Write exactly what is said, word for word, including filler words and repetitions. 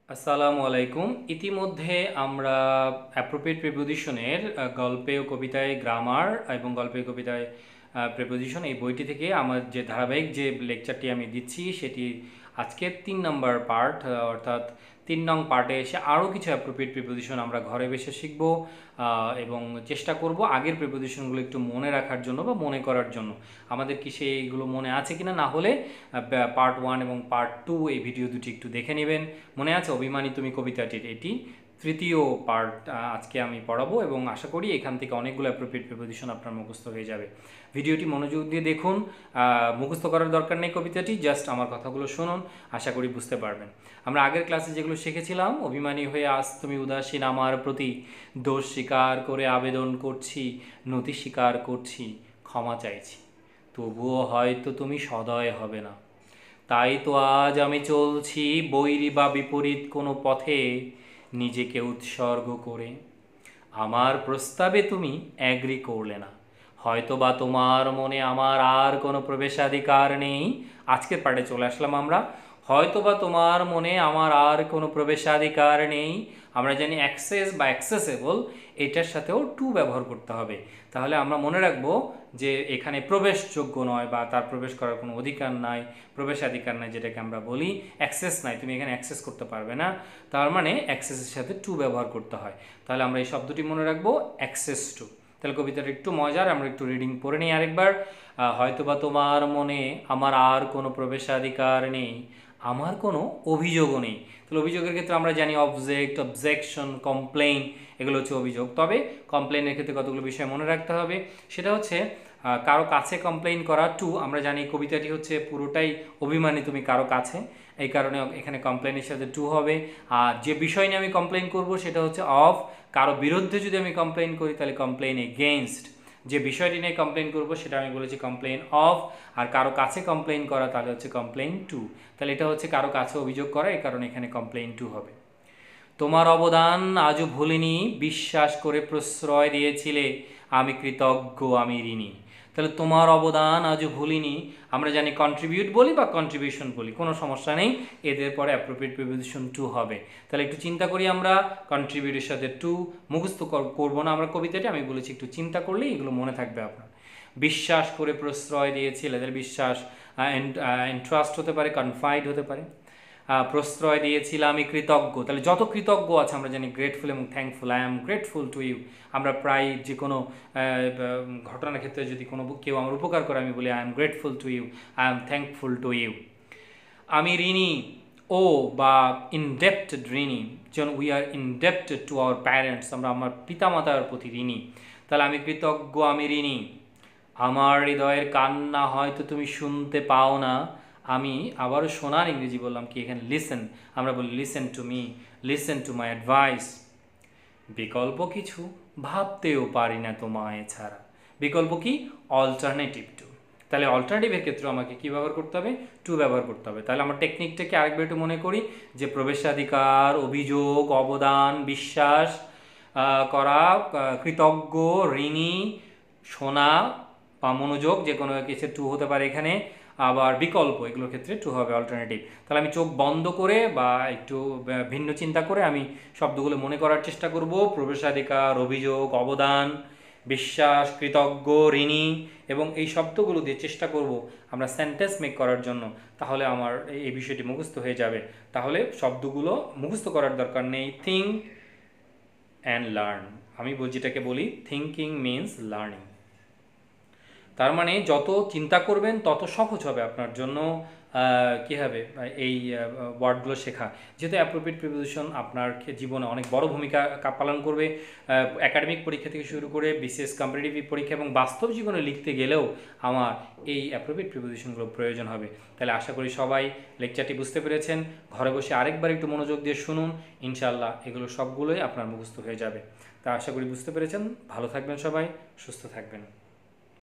আসসালামু আলাইকুম। ইতিমধ্যে আমরা অ্যাপ্রোপ্রিয়েট প্রিপোজিশনের গল্পে ও কবিতায় গ্রামার এবং গল্পে ও কবিতায় প্রিপোজিশন এই বইটি থেকে আমার যে ধারাবাহিক যে লেকচারটি আমি দিচ্ছি সেটি আজকের তিন নম্বর পার্ট, অর্থাৎ তিন নং পার্টে এসে আরও কিছু অ্যাপ্রোপ্রিয়েট প্রিপোজিশন আমরা ঘরে বসে শিখব এবং চেষ্টা করব আগের প্রিপোজিশনগুলো একটু মনে রাখার জন্য বা মনে করার জন্য। আমাদের কি সেইগুলো মনে আছে কিনা, না হলে পার্ট ওয়ান এবং পার্ট টু এই ভিডিও দুটি একটু দেখে নেবেন। মনে আছে অভিমানী তুমি কবিতাটির এটি তৃতীয় পার্ট আজকে আমি পড়াবো এবং আশা করি এখান থেকে অনেকগুলো অ্যাপ্রোপ্রিয়েট প্রিপোজিশন আপনার মুখস্থ হয়ে যাবে। ভিডিওটি মনোযোগ দিয়ে দেখুন, মুখস্থ করার দরকার নেই কবিতাটি, জাস্ট আমার কথাগুলো শুনুন, আশা করি বুঝতে পারবেন। আমরা আগের ক্লাসে যেগুলো শিখেছিলাম, অভিমানী হয়ে আজ তুমি উদাসীন আমার প্রতি, দোষ স্বীকার করে আবেদন করছি, নতি স্বীকার করছি, ক্ষমা চাইছি, তবুও হয়তো তুমি সদয় হবে না, তাই তো আজ আমি চলছি বৈরী বা বিপরীত কোনো পথে নিজেকে উৎসর্গ করে। আমার প্রস্তাবে তুমি অ্যাগ্রি করলে না, হয়তো বা তোমার মনে আমার আর কোনো প্রবেশাধিকার নেই। আজকের পার্টে চলে আসলাম আমরা। হয়তো বা তোমার মনে আমার আর কোনো প্রবেশাধিকার নেই। আমরা জানি অ্যাক্সেস বা অ্যাক্সেসেবল, এটার সাথেও টু ব্যবহার করতে হবে। তাহলে আমরা মনে রাখবো যে এখানে প্রবেশযোগ্য নয় বা তার প্রবেশ করার কোনো অধিকার নাই, প্রবেশাধিকার নাই, যেটাকে আমরা বলি অ্যাক্সেস নাই, তুমি এখানে অ্যাক্সেস করতে পারবে না। তার মানে অ্যাক্সেসের সাথে টু ব্যবহার করতে হয়। তাহলে আমরা এই শব্দটি মনে রাখবো, অ্যাক্সেস টু। তাহলে কবিতাটা একটু মজার, আমরা একটু রিডিং পড়ে নিই আরেকবার। হয়তোবা তোমার মনে আমার আর কোনো প্রবেশাধিকার নেই, আমার কোনো অভিযোগও নেই। তাহলে অভিযোগের ক্ষেত্রে আমরা জানি অবজেক্ট, অবজেকশন, কমপ্লেইন, এগুলো হচ্ছে অভিযোগ। তবে কমপ্লেইনের ক্ষেত্রে কতগুলো বিষয় মনে রাখতে হবে। সেটা হচ্ছে কারো কাছে কমপ্লেইন করা, টু। আমরা জানি কবিতাটি হচ্ছে পুরোটাই অভিমানী তুমি কারো কাছে, এই কারণে এখানে কমপ্লেইনের সাথে টু হবে। আর যে বিষয় নিয়ে আমি কমপ্লেইন করব সেটা হচ্ছে অফ। কারো বিরুদ্ধে যদি আমি কমপ্লেইন করি তাহলে কমপ্লেইন এগেইনস্ট। যে বিষয়টি নিয়ে কমপ্লেইন করব সেটা আমি বলেছি কমপ্লেইন অফ। আর কারো কাছে কমপ্লেইন করা তাহলে হচ্ছে কমপ্লেইন টু। তাহলে এটা হচ্ছে কারো কাছে অভিযোগ করা, এই কারণে এখানে কমপ্লেইন টু হবে। তোমার অবদান আজও ভুলিনি, বিশ্বাস করে প্রশ্রয় দিয়েছিলে, আমি কৃতজ্ঞ, আমি ঋণী। তাহলে তোমার অবদান আজও ভুলিনি, আমরা জানি কন্ট্রিবিউট বলি বা কন্ট্রিবিউশন বলি, কোনো সমস্যা নেই, এদের পরে অ্যাপ্রোপ্রিয়েট প্রিপোজিশন টু হবে। তাহলে একটু চিন্তা করি আমরা, কন্ট্রিবিউটের সাথে টু, মুখস্থ করবো না আমরা কবিতাটি, আমি বলেছি একটু চিন্তা করলেই এগুলো মনে থাকবে আপনার। বিশ্বাস করে প্রশ্রয় দিয়েছিলে, এদের বিশ্বাস এন্ট্রাস্ট হতে পারে, কনফাইড হতে পারে। প্রশ্রয় দিয়েছিলাম, আমি কৃতজ্ঞ। তাহলে যত কৃতজ্ঞ আছে আমরা জানি গ্রেটফুল এবং thankful. I am grateful to you. আমরা প্রায় যে কোনো ঘটনার ক্ষেত্রে যদি কোনো কেউ আমার উপকার করে আমি বলি I am grateful to you, I am thankful to you. আমি ঋণী, ও বা ইনডেপ্টেড, ঋণী, যেন we are indebted to our parents, আমরা আমার পিতামাতার প্রতি ঋণী। তাহলে আমি কৃতজ্ঞ, আমি ঋণী। আমার হৃদয়ের কান্না হয়তো তুমি শুনতে পাও না, আমি আবারও শোনার ইংরেজি বললাম কি এখানে লিসেন, আমরা বলি listen to me, listen to my advice. বিকল্প কিছু ভাবতেও পারি না তোমায় ছাড়া। বিকল্প কি? Alternative to. তাহলে অল্টারনেটিভের ক্ষেত্রে আমাকে কী ব্যবহার করতে হবে? টু ব্যবহার করতে হবে। তাহলে আমার টেকনিকটাকে আরেকবার একটু মনে করি, যে প্রবেশাধিকার, অভিযোগ, অবদান, বিশ্বাস করা, কৃতজ্ঞ, ঋণী, শোনা বা মনোযোগ, যে কোনো কিছু টু হতে পারে এখানে। আবার বিকল্প, এগুলোর ক্ষেত্রে টু হবে, অল্টারনেটিভ। তাহলে আমি চোখ বন্ধ করে বা একটু ভিন্ন চিন্তা করে আমি শব্দগুলো মনে করার চেষ্টা করব। প্রবেশাধিকার, অভিযোগ, অবদান, বিশ্বাস, কৃতজ্ঞ, ঋণী, এবং এই শব্দগুলো দিয়ে চেষ্টা করব আমরা সেন্টেন্স মেক করার জন্য। তাহলে আমার এই বিষয়টি মুখস্থ হয়ে যাবে। তাহলে শব্দগুলো মুখস্থ করার দরকার নেই। থিঙ্ক অ্যান্ড লার্ন, আমি যেটাকে বলি থিঙ্কিং মিনস লার্নিং। তার মানে যত চিন্তা করবেন তত সহজ হবে আপনার জন্য কী হবে এই ওয়ার্ডগুলো শেখা। যেহেতু অ্যাপ্রোপ্রিয়েট প্রিপোজিশন আপনার জীবনে অনেক বড় ভূমিকা পালন করবে, একাডেমিক পরীক্ষা থেকে শুরু করে বিসিএস কম্পিটিটিভ পরীক্ষা এবং বাস্তব জীবনে লিখতে গেলেও আমার এই অ্যাপ্রোপ্রিয়েট প্রিপোজিশনগুলো প্রয়োজন হবে। তাহলে আশা করি সবাই লেকচারটি বুঝতে পেরেছেন। ঘরে বসে আরেকবার একটু মনোযোগ দিয়ে শুনুন, ইনশাআল্লাহ এগুলো সবগুলোই আপনার মুখস্থ হয়ে যাবে। তা আশা করি বুঝতে পেরেছেন। ভালো থাকবেন সবাই, সুস্থ থাকবেন।